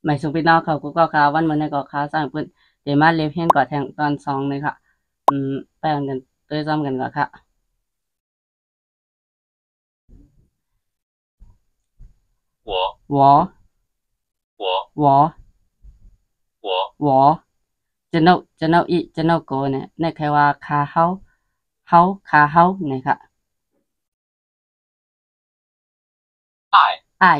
หมายสุพี่น้องเขากูก็ข่าววันมื้อนี้ก็ข่าวสร้างเพิ่นเดี๋ยวมาเรียนเรียนก่อนแทงตอน2เลยค่ะไปกันเต้ยซ้อมกันก่อนค่ะ我我我จะเนาโกเนี่ยในแค่ว่าคาเฮาคาเฮาเนี่ยค่ะอ้าย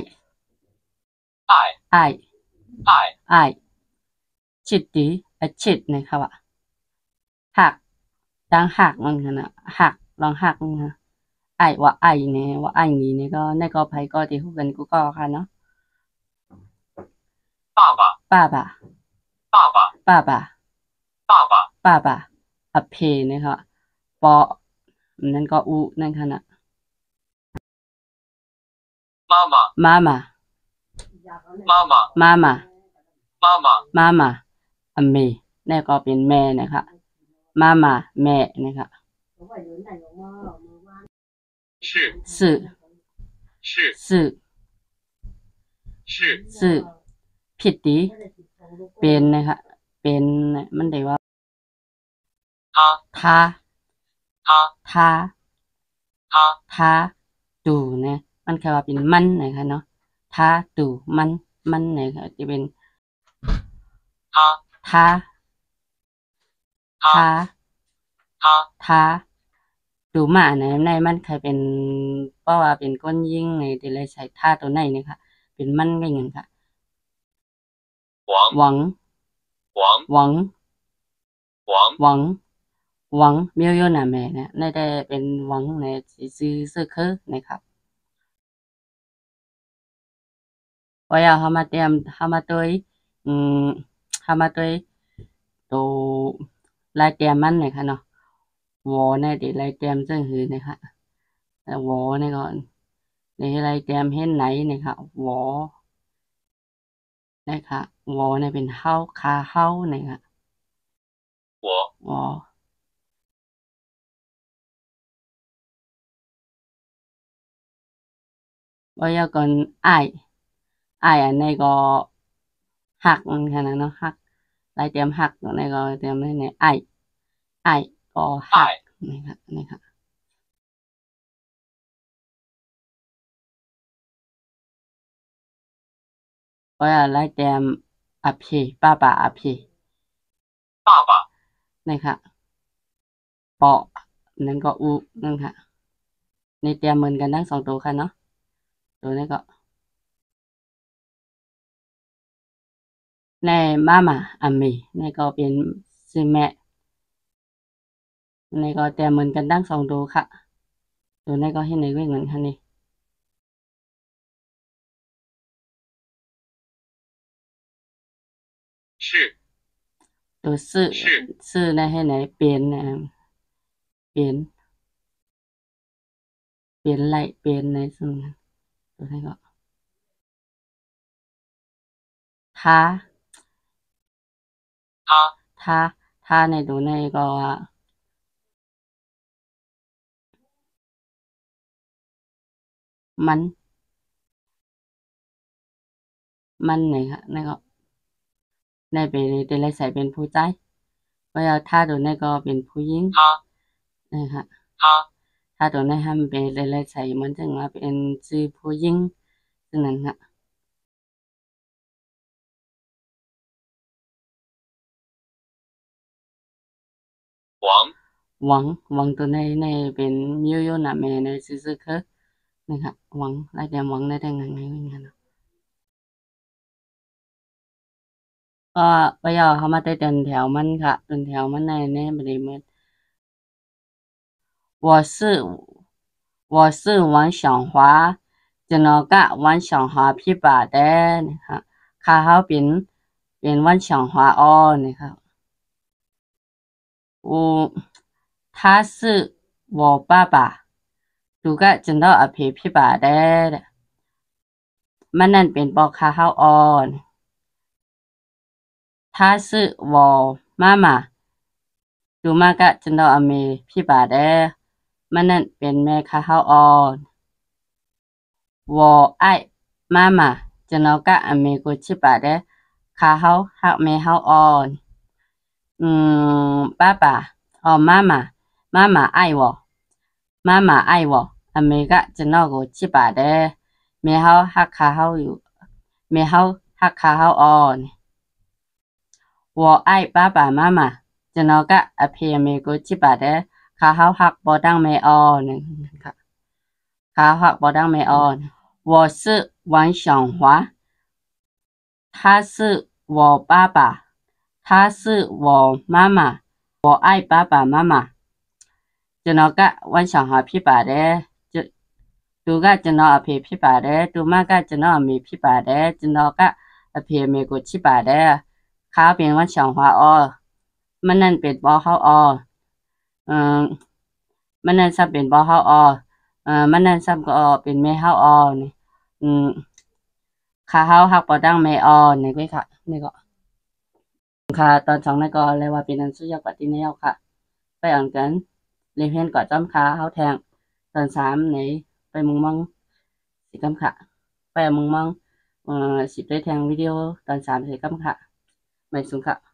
อ้ายอ้ายชิดดีชิดเนี่ยค่ะว่าหักดังหักมันค่ะนะหักลองหักมันค่ะอ้ายว่าอ้ายเนี่ยว่าอ้ายนี้เนี่ยก็ในก็ไผก็ที่ฮู้กันกูก็ค่ะเนาะป้าบ่าป้าบ่าป้าบ่าอเพเนี่ยค่ะปอนั่นก็อุนั่นค่ะนะมาม่ามาม่ามาม่าอเมนี่ก็เป็นแม่นะคะมาม่าแม่นะคะสื่อสื่อสื่อผิดดีเป็นนะคะเป็นมันได้ว่าทาทาทาดูเนี่ยมันแค่ว่าเป็นมันนะคะเนาะทาดูมันนะคะจะเป็นทาทาทาดูหมาในมันใครเป็นเพราะว่าเป็นก้นยิ่งในที่เลยใส่ท่าตัวไหนเนี่ยค่ะเป็นมันก็อย่างค่ะหวังหวังหวังหวังเมียวโยนาแม่เนี่ยในได้เป็นหวังในซื้อคือนะครับว่าอยากเฮามาเตรียมเฮามาตัวอืมเฮามาตัวตัวลายเตรียมมันเนี่ยค่ะเนาะวอในที่ลายเตรียมซึ่งหือเนี่ยค่ะแต่วอในก่อนในลายเตรียมเห็นไหนเนี่ยค่ะวอนะคะวอเนี่ยเป็นเฮาคาเฮาเนี่ยค่ะวอว่าอยากก่อนอ้ายอันในก็หักมันค่ะนะเนาะหักลายเตรียมหักในก็เตรียมในอ้ายก็หักนี่ค่ะว่าลายเตรียมอเพป้าป่าอเพนี่ค่ะปอนั่นก็อุนั่นค่ะในเตรียมเหมือนกันทั้งสองตัวค่ะเนาะตัวนี้ก็ในมาม่าอเมนี่ก็เป็นซื้อแม่ในก็เตรียมเหมือนกันทั้งสองตัวค่ะตัวนี้ก็ให้ในเว้นเหมือนกันนี่ตัวซื้อในให้ไหนเป็นเป็นเป็นไรเป็นในซึ่งตัวนี้ก็ท้าท้าท้าในตัวนี้ก็ว่ามันไหนค่ะในก็ในเป็นแต่ละใส่เป็นผู้ใจเพราะว่าถ้าตัวนี้ก็เป็นผู้หญิงนะคะถ้าตัวนี้ให้มันเป็นหลายๆใส่มันถึงว่าเป็นชื่อผู้หญิงซึ่งนั้นค่ะหวังตัวในเป็นยูโยนะแม่ในซื่อๆคือนะคะหวังรายแต่หวังได้แต่งานเนาะก็บ่อยากเขามาแต่เดินแถวมันค่ะเดินแถวมันในบ่ได้มัน我是王小华จะนอกะวัน小华พี่บาทได้นะคะค่าเขาเป็นวัน小华อ้อนะคะ他是我爸爸ดูกะจันดออภิพี่บาทได้มันนั่นเป็นปอค่าเขาอ้อน他是我妈妈ดูมากะจันดออเมพี่บาทได้มันนั่นเป็นแม่ค่าเขาอ้อน我爱妈妈จะจะนอกะอเมกุชิบะเดขาเฮาฮักแม่เฮาออนป้าป่าอ๋อมาม่า爱我อเมกะจะนอกุชิบะเดแม่เฮาฮักขาเฮาอยู่แม่เฮาฮักขาเฮาออน我爱爸爸妈妈จะนอกะอเพอเมกุชิบะเดขาเฮาฮักบ่ดังแม่ออนค่ะขาฮักบ่ดังแม่ออน我是王小华他是我爸爸，他是我妈妈，我爱爸爸妈妈。จะนอกะวันสองหาพี่ป่าเด้จะดูกะจะนออเพพี่ป่าเด้ดูมากะจะนอมีพี่ป่าเด้จะนอกะอเพเมกุชิป่าเด้เขาเป็นวันสองหาออมันนั่นเป็นบอเฮาออเอ่อมันนั่นซ้ำเป็นบอเฮาออมันนั่นซ้ำก็ออเป็นแม่เฮาออนี่อืมขาเฮาฮักบ่ดังแม่ออนี่ก็ค่ะนี่ก็ ค่ะตอนสองในก็เลยว่าเป็นอันสุดยอดกว่าที่แนวค่ะ ไปอ่านกันเรียนเพียนก่อนจ้อมขาเฮาแทงตอนสามไหนไปมุงมังสิกำค่ะไปมุงมังสิได้แทงวิดีโอตอนสามสิกำค่ะไม่สูงค่ะ